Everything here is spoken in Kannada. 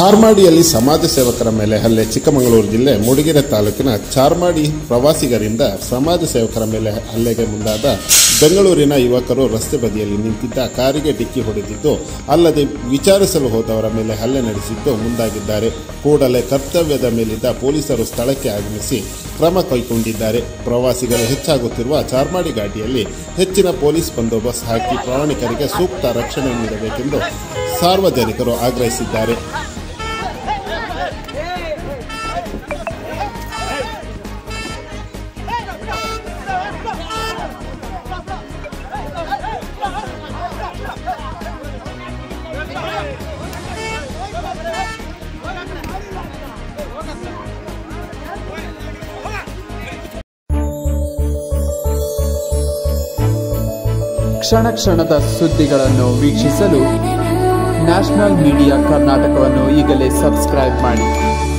ಚಾರ್ಮಾಡಿಯಲ್ಲಿ ಸಮಾಜ ಸೇವಕರ ಮೇಲೆ ಹಲ್ಲೆ. ಚಿಕ್ಕಮಗಳೂರು ಜಿಲ್ಲೆ ಮೂಡಿಗೆರೆ ತಾಲೂಕಿನ ಚಾರ್ಮಾಡಿ ಪ್ರವಾಸಿಗರಿಂದ ಸಮಾಜ ಸೇವಕರ ಮೇಲೆ ಹಲ್ಲೆಗೆ ಮುಂದಾದ ಬೆಂಗಳೂರಿನ ಯುವಕರು ರಸ್ತೆ ಬದಿಯಲ್ಲಿ ನಿಂತಿದ್ದ ಕಾರಿಗೆ ಡಿಕ್ಕಿ ಹೊಡೆದಿದ್ದು, ಅಲ್ಲದೆ ವಿಚಾರಿಸಲು ಹೋದವರ ಮೇಲೆ ಹಲ್ಲೆ ನಡೆಸಿದ್ದು ಮುಂದಾಗಿದ್ದಾರೆ. ಕೂಡಲೇ ಕರ್ತವ್ಯದ ಮೇಲಿದ್ದ ಪೊಲೀಸರು ಸ್ಥಳಕ್ಕೆ ಆಗಮಿಸಿ ಕ್ರಮ ಕೈಗೊಂಡಿದ್ದಾರೆ. ಪ್ರವಾಸಿಗರು ಹೆಚ್ಚಾಗುತ್ತಿರುವ ಚಾರ್ಮಾಡಿ ಘಾಟಿಯಲ್ಲಿ ಹೆಚ್ಚಿನ ಪೊಲೀಸ್ ಬಂದೋಬಸ್ತ್ ಹಾಕಿ ಪ್ರಯಾಣಿಕರಿಗೆ ಸೂಕ್ತ ರಕ್ಷಣೆ ನೀಡಬೇಕೆಂದು ಸಾರ್ವಜನಿಕರು ಆಗ್ರಹಿಸಿದ್ದಾರೆ. ಕ್ಷಣ ಕ್ಷಣದ ಸುದ್ದಿಗಳನ್ನು ವೀಕ್ಷಿಸಲು ನ್ಯಾಷನಲ್ ಮೀಡಿಯಾ ಕರ್ನಾಟಕವನ್ನು ಈಗಲೇ ಸಬ್ಸ್ಕ್ರೈಬ್ ಮಾಡಿ.